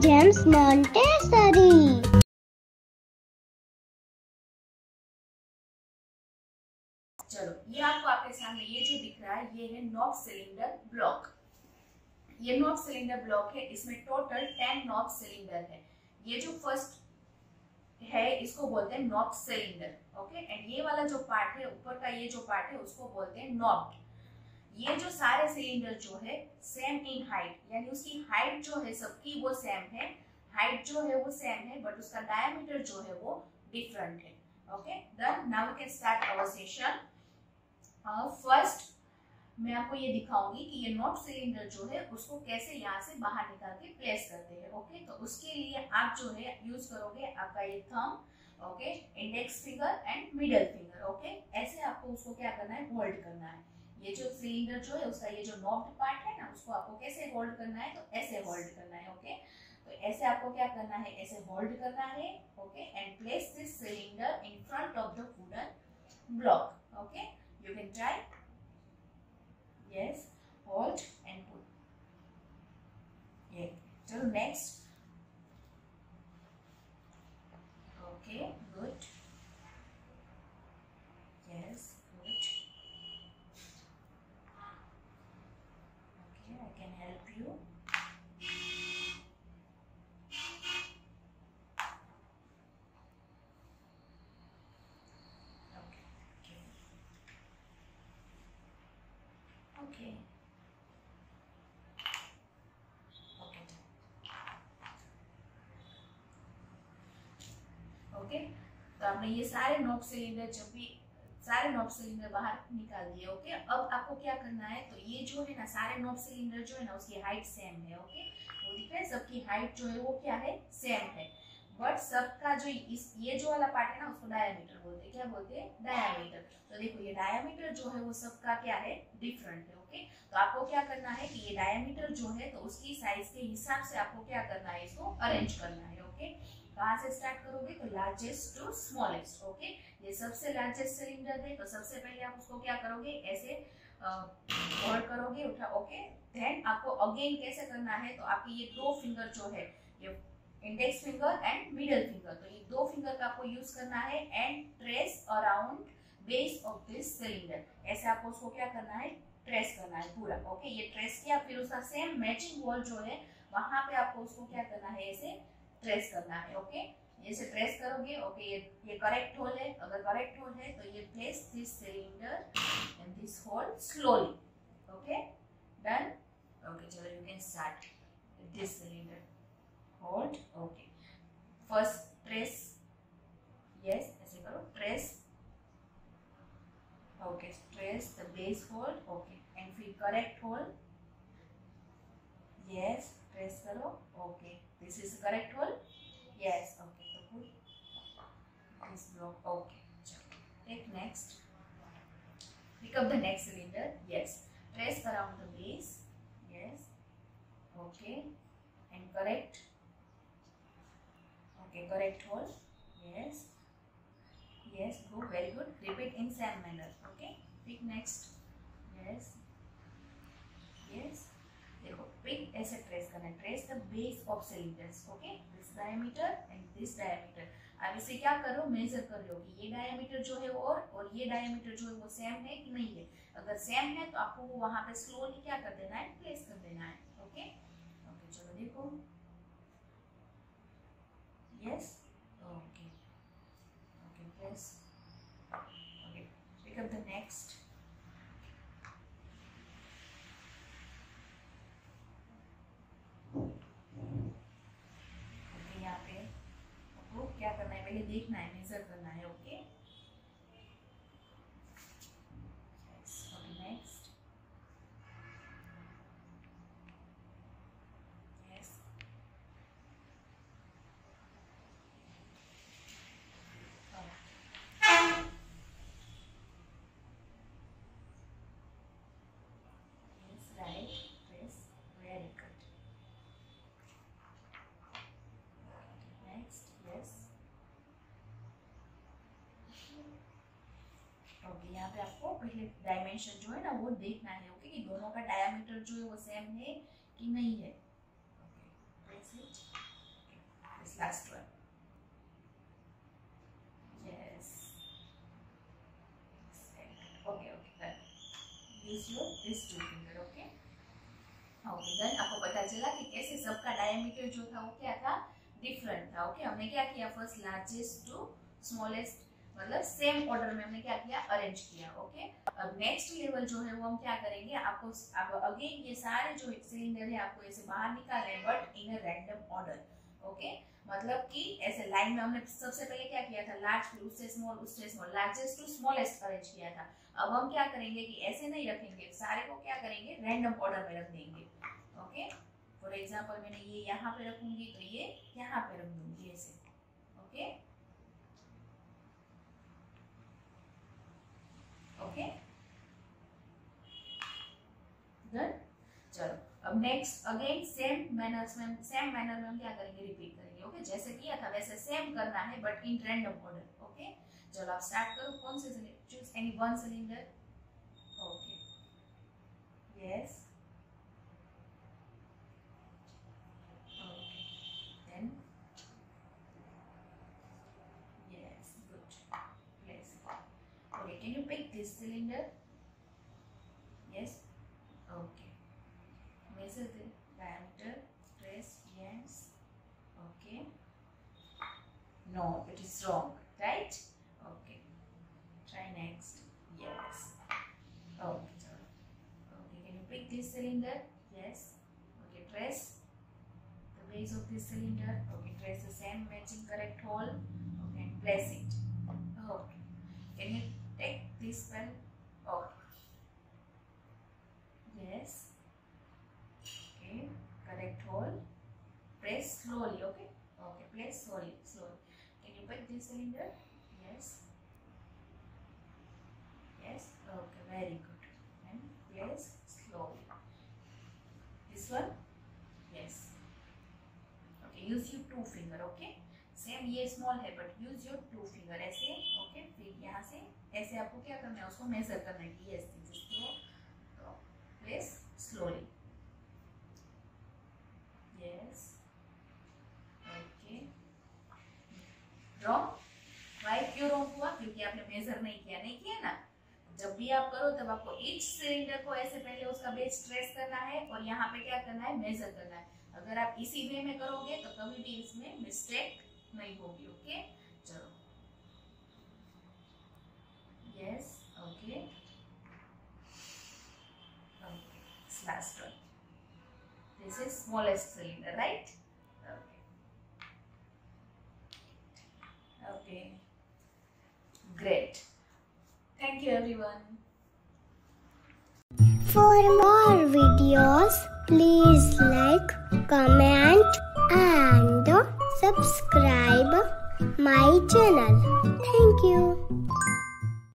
Gems Montessori. चलो, ये आपको आपके सामने ये जो दिख रहा है ये है नॉब सिलेंडर ब्लॉक। ये नॉब सिलेंडर ब्लॉक है, इसमें टोटल 10 नॉब सिलेंडर है। ये जो फर्स्ट है इसको बोलते हैं नॉब सिलेंडर, ओके। एंड ये वाला जो पार्ट है, ऊपर का ये जो पार्ट है उसको बोलते हैं नॉब। ये जो सारे सिलेंडर जो है सेम इन हाइट, यानी उसकी हाइट जो है सबकी वो सेम है, हाइट जो है वो सेम है, बट उसका डायमीटर जो है वो डिफरेंट है, okay. Then now we can start our session. First मैं आपको ये दिखाऊंगी कि ये नॉब सिलेंडर जो है उसको कैसे यहाँ से बाहर निकाल के प्लेस करते हैं, ओके। तो उसके लिए आप जो है यूज करोगे आपका ये thumb, okay, index finger and middle finger, okay. ऐसे आपको उसको क्या करना है, होल्ड करना है। ये जो सिलेंडर जो है उसका ये जो नॉब्ड पार्ट है ना, उसको आपको कैसे होल्ड करना है, तो ऐसे होल्ड करना है, ओके। तो ऐसे आपको क्या करना है, ऐसे होल्ड करना है, okay. And place this cylinder in front of the wooden block, okay. You can try, yes, hold and pull, yeah. So next, okay, good, yes, good, okay, I can help you, okay, okay, okay, okay, okay. तो आपने ये सारे knob cylinder जब भी सारे knob cylinder बाहर निकाल दिए, ओके। अब आपको क्या करना है, तो ये जो है ना सारे नॉब सिलेंडर जो है ना उसकी हाइट सेम है, ओके। वो दिख रहा है, सबकी हाइट जो है वो क्या है, सेम है, बट सबका जो ये जो वाला पार्ट है ना उसको डायमीटर बोलते हैं, क्या बोलते हैं, डायमीटर। तो देखो ये डायमीटर जो है वो सबका क्या है, डिफरेंट है, ओके। तो आपको क्या करना है कि ये डायमीटर जो है तो उसकी साइज के हिसाब से आपको क्या करना है, इसको अरेंज करना है, ओके। कहाँ से स्टार्ट करोगे, तो लार्जेस्ट टू स्मॉलेस्ट, ओके। ये सबसे लार्जेस्ट सिलेंडर है, तो सबसे पहले आप उसको क्या करोगे, ऐसे होल्ड करोगे, उठा, ओके। देन आपको अगेन कैसे करना है, तो आपकी ये दो फिंगर जो है, ये index finger and middle finger, तो ये दो फिंगर का आपको यूज करना है and trace around base of this cylinder. ऐसे आपको उसको क्या करना है, ट्रेस करना है पूरा, ओके। ये ट्रेस किया, फिर उसका सेम मैचिंग वॉल जो है वहां पे आपको उसको क्या करना है, ऐसे ट्रेस करना है, ओके। ऐसे ट्रेस करोगे, ओके। ये करेक्ट होल है, अगर करेक्ट होल है तो ये place this cylinder in this hole slowly, okay, done, okay. चलो you can start this cylinder, hold, okay. First trace, yes, ऐसे करो, trace, okay, trace the base hole, okay, and फिर correct hole, yes, trace करो, okay, this is correct hole, yes, okay, so put this block, okay. Take next, pick up the next cylinder, yes, trace around the base, yes, okay, and correct, okay, correct hole, yes, yes, go, very good, repeat in same manner, okay. Pick next, yes, yes, देखो pick ऐसे trace करना है, trace the base of cylinders, okay, this diameter and this diameter. अब इसे क्या करो, major कर लो कि ये डायमीटर जो है और ये डायमीटर जो है वो सेम है कि नहीं है। अगर सेम है तो आपको वो वहां पे स्लोली क्या कर देना है, प्लेस कर देना है, ओके, ओके। चलो देखो, yes, okay, okay, place, okay, pick up the next, क्या करना है, पहले देखना है, मेजर करना है, okay, next, yes, right, trace, very good, next, yes, okay. यहाँ पे आपको पहले डायमेंशन जो है ना वो देखना है, ओके, कि दोनों का डायमीटर जो है वो सेम है कि नहीं है, okay, press it, this 2 finger. Okay okay then आपको पता चला कि कैसे सबका डायमीटर जो था वो क्या था, डिफरेंट था. ओके हमने क्या किया, फर्स्ट लार्जेस्ट टू स्मॉलेस्ट, मतलब सेम ऑर्डर में हमने क्या किया, अरेंज किया. ओके अब नेक्स्ट लेवल जो है वो हम क्या करेंगे, आपको अब अगेन ये सारे जो सिलेंडर है आपको ऐसे बाहर निकालने हैं but in a random order. Okay मतलब कि ऐसे लाइन में हमने सबसे पहले क्या किया था, लार्ज फिर उससे small, largest to smallest arrange किया था. अब हम क्या करेंगे कि ऐसे नहीं रखेंगे, सारे को क्या करेंगे, रैंडम ऑर्डर में रख देंगे. ओके फॉर एग्जांपल मैंने ये यहाँ पे रखूंगी तो ये यहाँ पे रख दूंगी ऐसे. Okay okay done. चलो अब नेक्स्ट अगेन सेम मैनर में हम क्या करेंगे, रिपीट करेंगे. ओके जैसे किया था वैसे सेम करना है but in random order. Okay चलो आप स्टार्ट करो. कौन से choose any one cylinder. Okay yes okay then yes good place. Okay can you pick this cylinder. Yes okay measure the diameter, press yes. Okay no it is wrong, right? Okay try next. Yes okay okay can you pick this cylinder. Yes okay press the base of this cylinder. Okay press the same matching correct hole. Okay and place it. Okay can you take this pen. Okay yes okay correct hole, press slowly. Okay okay place slowly. Can you pick this cylinder. Yes yes okay very good and place slowly. This one yes okay use your 2 finger. Okay same ये small है but use your 2 finger ऐसे. Okay फिर यहाँ से ऐसे आपको क्या करना है, उसको मेजर करना है कि यस दिस इज स्लो. तो place slowly. Yes okay wrong. Why क्यों रॉन्ग हुआ, क्योंकि आपने मेजर नहीं किया ना. जब भी आप करो तब आपको ईच सिलेंडर को ऐसे पहले उसका बेस ट्रेस करना है और यहाँ पे क्या करना है, मेजर करना है. अगर आप इसी वे में करोगे तो कभी भी इसमें मिस्टेक नहीं होगी. ओके चलो yes okay okay last one. This is smallest cylinder right. Okay okay great. Thank you everyone. For more videos, please like, comment and subscribe my channel. Thank you.